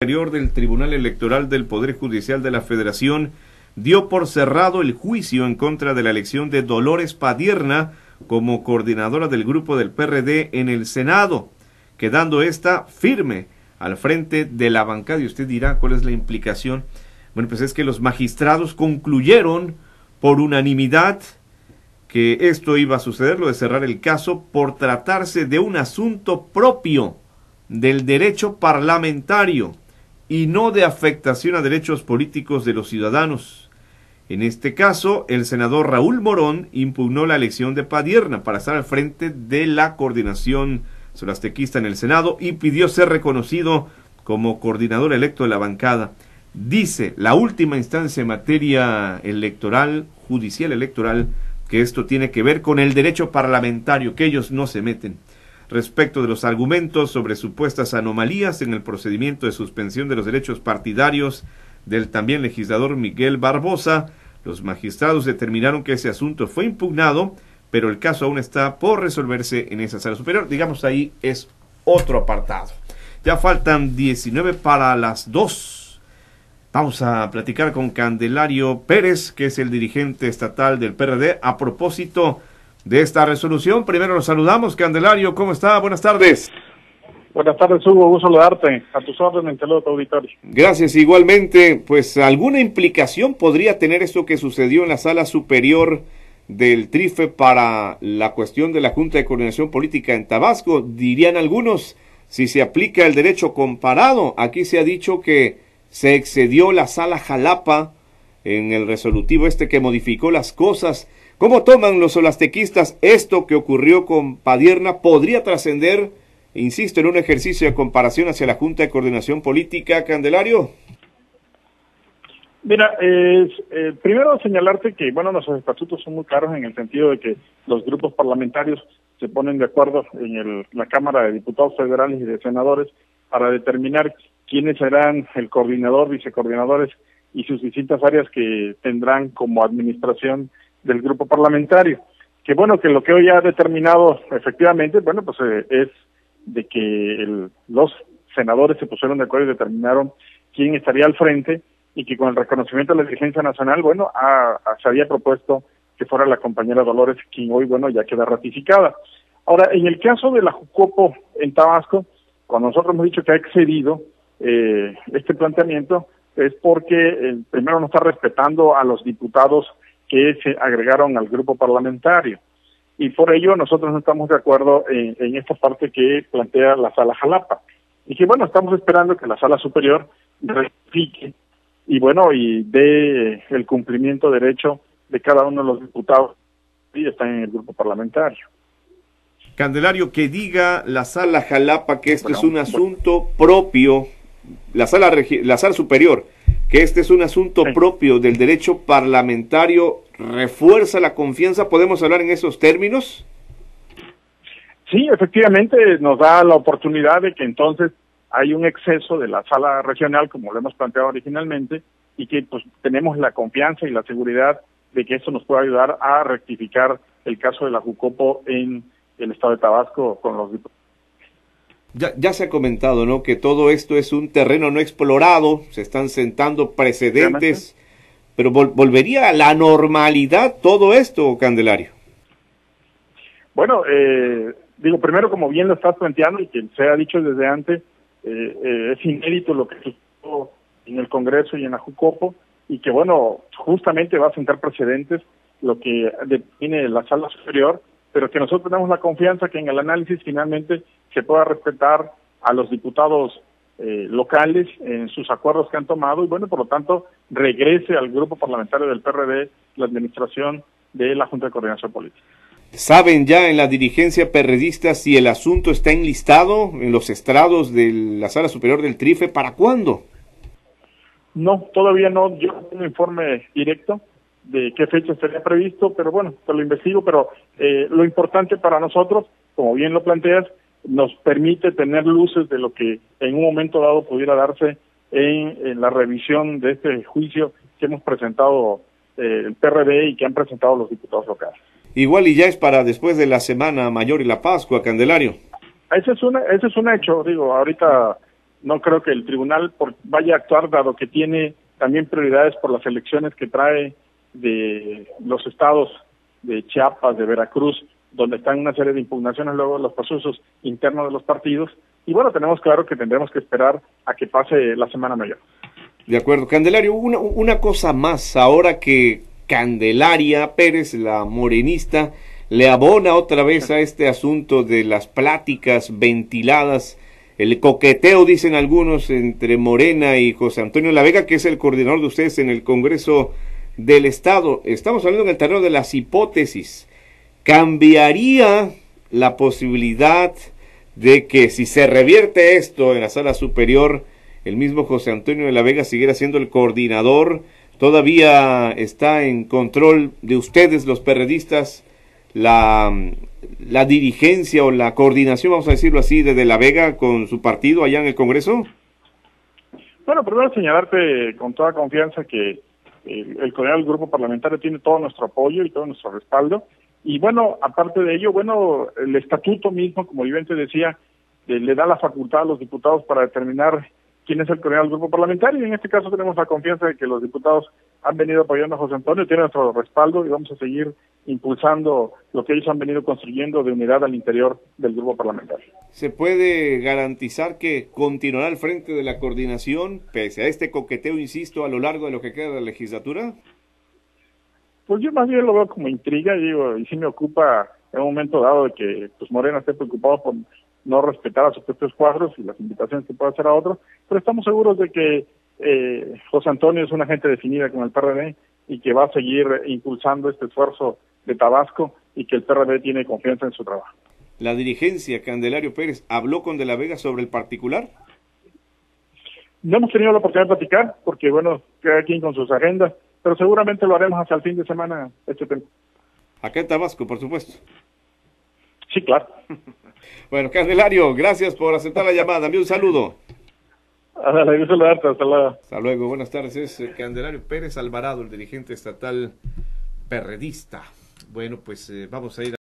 Superior del Tribunal Electoral del Poder Judicial de la Federación dio por cerrado el juicio en contra de la elección de Dolores Padierna como coordinadora del grupo del PRD en el Senado, quedando esta firme al frente de la bancada. Y usted dirá, ¿cuál es la implicación? Bueno, pues es que los magistrados concluyeron por unanimidad que esto iba a suceder, lo de cerrar el caso, por tratarse de un asunto propio del derecho parlamentario y no de afectación a derechos políticos de los ciudadanos. En este caso, el senador Raúl Morón impugnó la elección de Padierna para estar al frente de la coordinación solastequista en el Senado y pidió ser reconocido como coordinador electo de la bancada. Dice la última instancia en materia electoral, judicial electoral, que esto tiene que ver con el derecho parlamentario, que ellos no se meten. Respecto de los argumentos sobre supuestas anomalías en el procedimiento de suspensión de los derechos partidarios del también legislador Miguel Barbosa, los magistrados determinaron que ese asunto fue impugnado, pero el caso aún está por resolverse en esa sala superior. Digamos, ahí es otro apartado. Ya faltan 19 para las 2. Vamos a platicar con Candelario Pérez, que es el dirigente estatal del PRD, a propósito de esta resolución. Primero los saludamos. Candelario, ¿cómo está? Buenas tardes. Buenas tardes, Hugo. Gusto saludarte. A tus órdenes, saludo a tu auditorio. Gracias, igualmente. Pues, ¿alguna implicación podría tener esto que sucedió en la sala superior del TRIFE para la cuestión de la Junta de Coordinación Política en Tabasco? Dirían algunos, si se aplica el derecho comparado. Aquí se ha dicho que se excedió la sala Jalapa en el resolutivo que modificó las cosas. ¿Cómo toman los solastequistas esto que ocurrió con Padierna? ¿Podría trascender, insisto, en un ejercicio de comparación hacia la Junta de Coordinación Política, Candelario? Mira, primero señalarte que, bueno, nuestros estatutos son muy claros en el sentido de que los grupos parlamentarios se ponen de acuerdo en la Cámara de Diputados Federales y de Senadores para determinar quiénes serán el coordinador, vicecoordinadores y sus distintas áreas que tendrán como administración del grupo parlamentario. Que bueno, que lo que hoy ha determinado efectivamente, bueno, pues es de que los senadores se pusieron de acuerdo y determinaron quién estaría al frente, y que con el reconocimiento de la dirigencia nacional, bueno, se había propuesto que fuera la compañera Dolores, quien hoy, bueno, ya queda ratificada. Ahora, en el caso de la Jucopo en Tabasco, cuando nosotros hemos dicho que ha excedido este planteamiento, es porque primero no está respetando a los diputados que se agregaron al grupo parlamentario. Y por ello nosotros no estamos de acuerdo en esta parte que plantea la sala Jalapa. Y que bueno, estamos esperando que la sala superior rectifique y bueno, y dé el cumplimiento derecho de cada uno de los diputados que están en el grupo parlamentario. Candelario, que diga la sala Jalapa que es un asunto propio, la sala superior, que este es un asunto propio del derecho parlamentario, ¿refuerza la confianza? ¿Podemos hablar en esos términos? Sí, efectivamente, nos da la oportunidad de que entonces hay un exceso de la sala regional, como lo hemos planteado originalmente, y que pues tenemos la confianza y la seguridad de que esto nos puede ayudar a rectificar el caso de la Jucopo en el estado de Tabasco con los diputados. Ya se ha comentado, ¿no?, que todo esto es un terreno no explorado, se están sentando precedentes, pero ¿volvería a la normalidad todo esto, Candelario? Bueno, digo, primero, como bien lo estás planteando y que se ha dicho desde antes, es inédito lo que sucedió en el Congreso y en la Jucopo, y que bueno, justamente va a sentar precedentes lo que define la sala superior, pero que nosotros tenemos la confianza que en el análisis finalmente se pueda respetar a los diputados locales en sus acuerdos que han tomado, y bueno, por lo tanto, regrese al grupo parlamentario del PRD la administración de la Junta de Coordinación Política. ¿Saben ya en la dirigencia perredista si el asunto está enlistado en los estrados de la Sala Superior del TRIFE? ¿Para cuándo? No, todavía no. Yo no tengo informe directo de qué fecha estaría previsto, pero bueno, te lo investigo. Pero lo importante para nosotros, como bien lo planteas, nos permite tener luces de lo que en un momento dado pudiera darse en la revisión de este juicio que hemos presentado el PRD y que han presentado los diputados locales. Igual y ya es para después de la Semana Mayor y la Pascua, Candelario. Ese es un hecho, digo, ahorita no creo que el tribunal vaya a actuar, dado que tiene también prioridades por las elecciones que trae de los estados de Chiapas, de Veracruz, donde están una serie de impugnaciones luego los procesos internos de los partidos. Y bueno, tenemos claro que tendremos que esperar a que pase la Semana Mayor. De acuerdo. Candelario, una cosa más, ahora que Candelaria Pérez, la morenista, le abona otra vez a este asunto de las pláticas ventiladas, el coqueteo, dicen algunos, entre Morena y José Antonio La Vega, que es el coordinador de ustedes en el Congreso del Estado. Estamos hablando en el terreno de las hipótesis. ¿Cambiaría la posibilidad de que si se revierte esto en la sala superior, el mismo José Antonio de La Vega siguiera siendo el coordinador? ¿Todavía está en control de ustedes, los perredistas, la dirigencia o la coordinación, vamos a decirlo así, de La Vega con su partido allá en el Congreso? Bueno, primero señalarte con toda confianza que el coordinador del grupo parlamentario tiene todo nuestro apoyo y todo nuestro respaldo. Y bueno, aparte de ello, bueno, el estatuto mismo, como yo te decía, le da la facultad a los diputados para determinar quién es el coordinador del grupo parlamentario, y en este caso tenemos la confianza de que los diputados han venido apoyando a José Antonio, tienen nuestro respaldo y vamos a seguir impulsando lo que ellos han venido construyendo de unidad al interior del grupo parlamentario. ¿Se puede garantizar que continuará al frente de la coordinación, pese a este coqueteo, insisto, a lo largo de lo que queda de la legislatura? Pues yo más bien lo veo como intriga, digo, y sí me ocupa en un momento dado de que pues Morena esté preocupado por no respetar a sus propios cuadros y las invitaciones que pueda hacer a otros, pero estamos seguros de que José Antonio es una gente definida con el PRD y que va a seguir impulsando este esfuerzo de Tabasco y que el PRD tiene confianza en su trabajo. ¿La dirigencia, Candelario Pérez, habló con De La Vega sobre el particular? No hemos tenido la oportunidad de platicar porque, bueno, cada quien con sus agendas, pero seguramente lo haremos hasta el fin de semana este tema. Acá en Tabasco, por supuesto. Sí, claro. Bueno, Candelario, gracias por aceptar la llamada. Envío un saludo. Hasta luego. Hasta luego, buenas tardes. Es Candelario Pérez Alvarado, el dirigente estatal perredista. Bueno, pues vamos a ir